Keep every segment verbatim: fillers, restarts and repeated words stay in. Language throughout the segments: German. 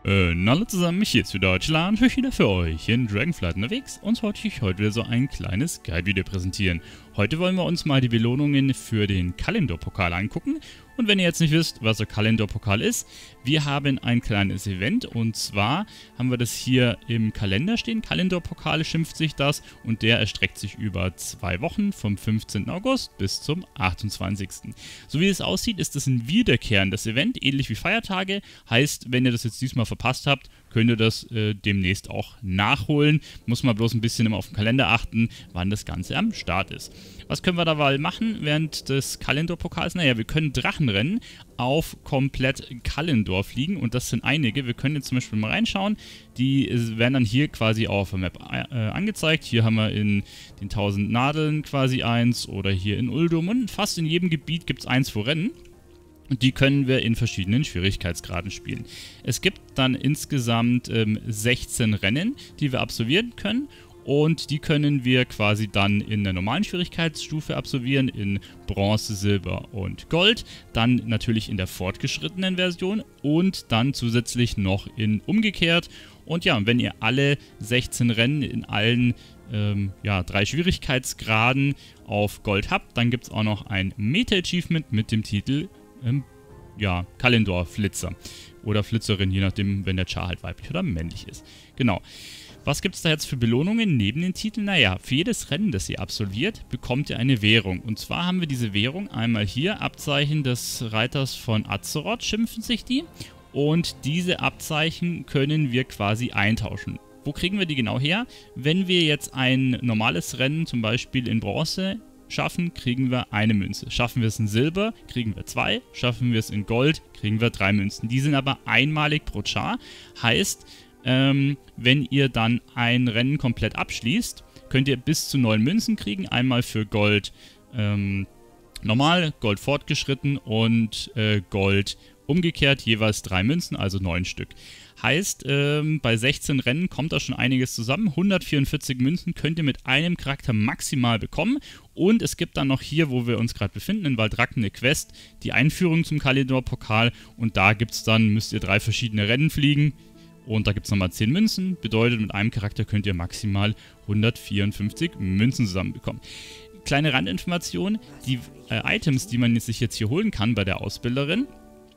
Äh, hallo zusammen, ich hier zu Deutschland, ich wieder für euch in Dragonflight unterwegs und wollte ich heute wieder so ein kleines Guide-Video präsentieren. Heute wollen wir uns mal die Belohnungen für den Kalendor-Pokal angucken. Und wenn ihr jetzt nicht wisst, was der Kalendor-Pokal ist, wir haben ein kleines Event und zwar haben wir das hier im Kalender stehen. Kalendor-Pokal schimpft sich das und der erstreckt sich über zwei Wochen vom fünfzehnten August bis zum achtundzwanzigsten So wie es aussieht, ist das ein wiederkehrendes Event, ähnlich wie Feiertage. Heißt, wenn ihr das jetzt diesmal verpasst habt, könnt ihr das äh, demnächst auch nachholen. Muss man bloß ein bisschen immer auf den Kalender achten, wann das Ganze am Start ist. Was können wir dabei machen während des Kalendor-Pokals? Naja, wir können Drachenrennen auf komplett Kalendor fliegen und das sind einige. Wir können jetzt zum Beispiel mal reinschauen. Die werden dann hier quasi auf der Map äh, angezeigt. Hier haben wir in den tausend Nadeln quasi eins oder hier in Uldum und fast in jedem Gebiet gibt es eins vor Rennen. Und die können wir in verschiedenen Schwierigkeitsgraden spielen. Es gibt dann insgesamt ähm, sechzehn Rennen, die wir absolvieren können. Und die können wir quasi dann in der normalen Schwierigkeitsstufe absolvieren, in Bronze, Silber und Gold. Dann natürlich in der fortgeschrittenen Version und dann zusätzlich noch in umgekehrt. Und ja, wenn ihr alle sechzehn Rennen in allen ähm, ja, drei Schwierigkeitsgraden auf Gold habt, dann gibt es auch noch ein Meta-Achievement mit dem Titel ähm, ja, Kalendor-Flitzer oder Flitzerin, je nachdem, wenn der Char halt weiblich oder männlich ist. Genau. Was gibt es da jetzt für Belohnungen neben den Titeln? Naja, für jedes Rennen, das ihr absolviert, bekommt ihr eine Währung. Und zwar haben wir diese Währung einmal hier, Abzeichen des Reiters von Azeroth, schimpfen sich die. Und diese Abzeichen können wir quasi eintauschen. Wo kriegen wir die genau her? Wenn wir jetzt ein normales Rennen, zum Beispiel in Bronze, schaffen, kriegen wir eine Münze. Schaffen wir es in Silber, kriegen wir zwei. Schaffen wir es in Gold, kriegen wir drei Münzen. Die sind aber einmalig pro Char. Heißt, Ähm, wenn ihr dann ein Rennen komplett abschließt, könnt ihr bis zu neun Münzen kriegen. Einmal für Gold ähm, normal, Gold fortgeschritten und äh, Gold umgekehrt, jeweils drei Münzen, also neun Stück. Heißt, ähm, bei sechzehn Rennen kommt da schon einiges zusammen. hundertvierundvierzig Münzen könnt ihr mit einem Charakter maximal bekommen. Und es gibt dann noch hier, wo wir uns gerade befinden, in Valdrakken eine Quest, die Einführung zum Kalendor-Pokal. Und da gibt es dann, müsst ihr drei verschiedene Rennen fliegen. Und da gibt es nochmal zehn Münzen, bedeutet mit einem Charakter könnt ihr maximal hundertvierundfünfzig Münzen zusammenbekommen. Kleine Randinformation, die äh, Items, die man sich jetzt hier holen kann bei der Ausbilderin,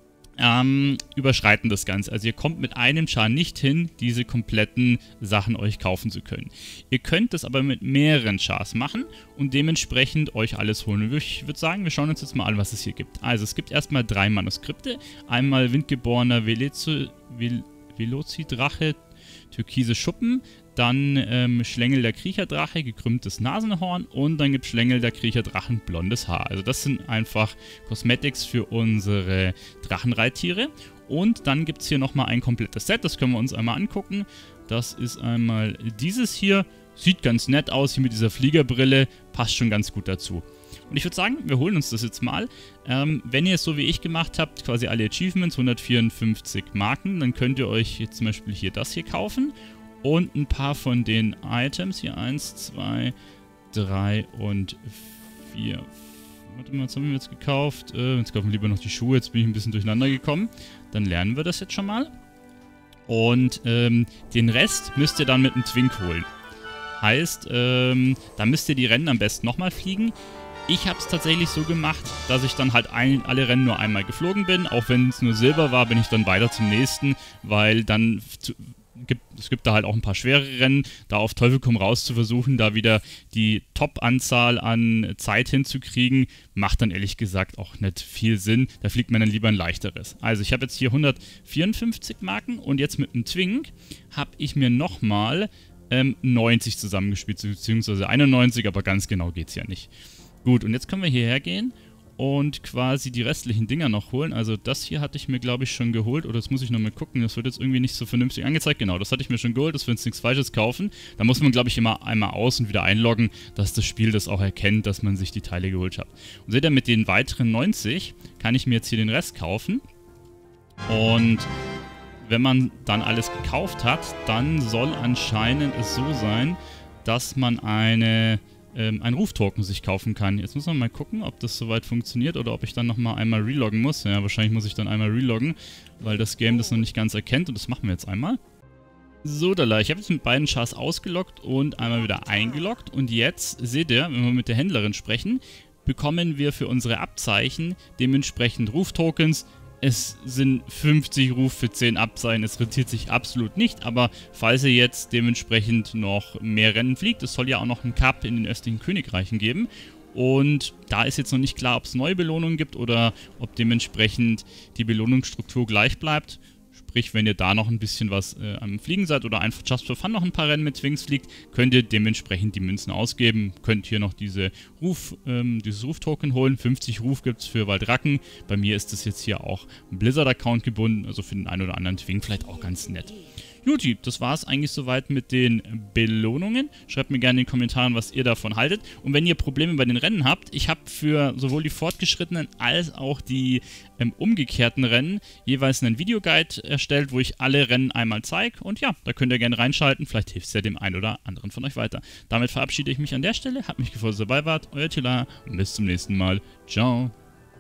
ähm, überschreiten das Ganze. Also ihr kommt mit einem Char nicht hin, diese kompletten Sachen euch kaufen zu können. Ihr könnt das aber mit mehreren Chars machen und dementsprechend euch alles holen. Ich würde sagen, wir schauen uns jetzt mal an, was es hier gibt. Also es gibt erstmal drei Manuskripte, einmal Windgeborener Velezu... Vel Veloci-Drache, türkise Schuppen, dann ähm, Schlängel der Kriecherdrache, gekrümmtes Nasenhorn und dann gibt es Schlängel der Kriecherdrachen, blondes Haar. Also das sind einfach Cosmetics für unsere Drachenreittiere. Und dann gibt es hier nochmal ein komplettes Set, das können wir uns einmal angucken. Das ist einmal dieses hier, sieht ganz nett aus, hier mit dieser Fliegerbrille, passt schon ganz gut dazu. Und ich würde sagen, wir holen uns das jetzt mal. Ähm, wenn ihr es so wie ich gemacht habt, quasi alle Achievements, hundertvierundfünfzig Marken, dann könnt ihr euch jetzt zum Beispiel hier das hier kaufen. Und ein paar von den Items, hier eins, zwei, drei und vier. Warte mal, was haben wir jetzt gekauft? Äh, jetzt kaufen wir lieber noch die Schuhe, jetzt bin ich ein bisschen durcheinander gekommen. Dann lernen wir das jetzt schon mal. Und ähm, den Rest müsst ihr dann mit einem Twink holen. Heißt, ähm, da müsst ihr die Rennen am besten nochmal fliegen. Ich habe es tatsächlich so gemacht, dass ich dann halt ein, alle Rennen nur einmal geflogen bin. Auch wenn es nur Silber war, bin ich dann weiter zum nächsten, weil dann zu, gibt, es gibt da halt auch ein paar schwere Rennen, da auf Teufel komm raus zu versuchen, da wieder die Top-Anzahl an Zeit hinzukriegen, macht dann ehrlich gesagt auch nicht viel Sinn. Da fliegt man dann lieber ein leichteres. Also ich habe jetzt hier hundertvierundfünfzig Marken und jetzt mit einem Twink habe ich mir nochmal ähm, neunzig zusammengespielt, beziehungsweise einundneunzig, aber ganz genau geht es ja nicht. Gut, und jetzt können wir hierher gehen und quasi die restlichen Dinger noch holen. Also das hier hatte ich mir, glaube ich, schon geholt. Oder das muss ich nochmal gucken. Das wird jetzt irgendwie nicht so vernünftig angezeigt. Genau, das hatte ich mir schon geholt, dass wir uns nichts Falsches kaufen. Da muss man, glaube ich, immer einmal aus und wieder einloggen, dass das Spiel das auch erkennt, dass man sich die Teile geholt hat. Und seht ihr, mit den weiteren neunzig kann ich mir jetzt hier den Rest kaufen. Und wenn man dann alles gekauft hat, dann soll anscheinend es so sein, dass man eine ähm, ein Ruf-Token sich kaufen kann. Jetzt muss man mal gucken, ob das soweit funktioniert oder ob ich dann nochmal einmal reloggen muss. Ja, wahrscheinlich muss ich dann einmal reloggen, weil das Game das noch nicht ganz erkennt und das machen wir jetzt einmal. So, Dalla, ich habe jetzt mit beiden Chars ausgeloggt und einmal wieder eingeloggt und jetzt seht ihr, wenn wir mit der Händlerin sprechen, bekommen wir für unsere Abzeichen dementsprechend Ruf-Tokens. Es sind fünfzig Ruf für zehn Abzeichen, es rentiert sich absolut nicht, aber falls ihr jetzt dementsprechend noch mehr Rennen fliegt, es soll ja auch noch einen Cup in den östlichen Königreichen geben und da ist jetzt noch nicht klar, ob es neue Belohnungen gibt oder ob dementsprechend die Belohnungsstruktur gleich bleibt. Sprich, wenn ihr da noch ein bisschen was äh, am Fliegen seid oder einfach just for fun noch ein paar Rennen mit Sphinx fliegt, könnt ihr dementsprechend die Münzen ausgeben. Könnt hier noch diese Ruf, ähm, dieses Ruf-Token holen. fünfzig Ruf gibt es für Waldracken. Bei mir ist das jetzt hier auch ein Blizzard-Account gebunden, also für den einen oder anderen Twing vielleicht auch ganz nett. Juti, das war es eigentlich soweit mit den Belohnungen. Schreibt mir gerne in den Kommentaren, was ihr davon haltet. Und wenn ihr Probleme bei den Rennen habt, ich habe für sowohl die fortgeschrittenen als auch die ähm, umgekehrten Rennen jeweils einen Videoguide erstellt, wo ich alle Rennen einmal zeige. Und ja, da könnt ihr gerne reinschalten. Vielleicht hilft es ja dem einen oder anderen von euch weiter. Damit verabschiede ich mich an der Stelle. Hat mich gefreut, dass ihr dabei wart. Euer Tila und bis zum nächsten Mal. Ciao.